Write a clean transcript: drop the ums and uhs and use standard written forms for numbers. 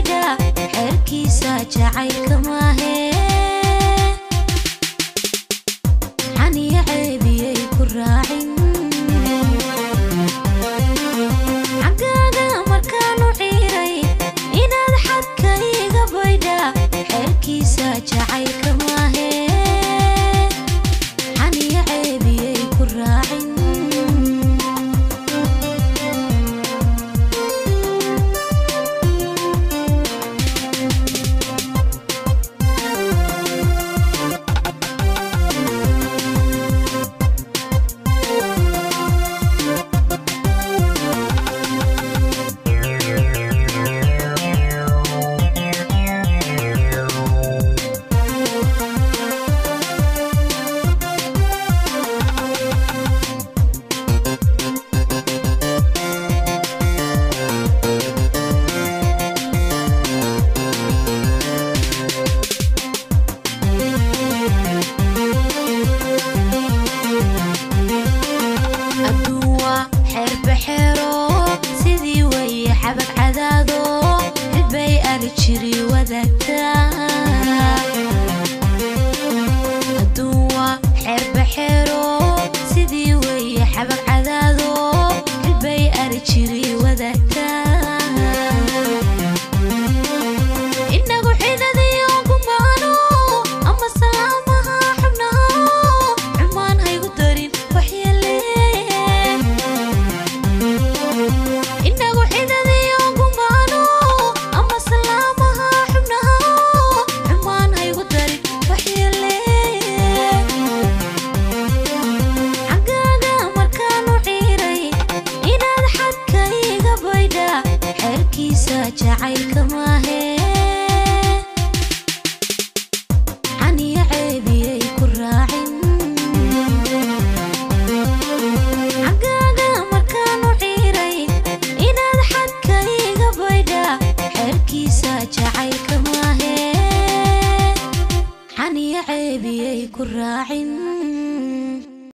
baydha xeerkiisa jacaylka maahe xaniya ceebiyay ku raacin xaggaaga markaanu ciiray inaad xadka iga baydha xeerkiisa jacaylka maahe xaniya ceebiyay ku raacin jiri wadagta aduwa xerba xero sidii way xabaq cadaado xilbay ari jiri wadagta inagu xidadiyo kumaano ama salaamaha xubnaha xumaan haygu darin waxyeele inagu xidadiyo kumaano ama salaamaha xubnaha xumaan haygu darin waxyeele xaggaaga markaanu ciiray inaad xadka iga baydha xeerkiisa jacaylka maahe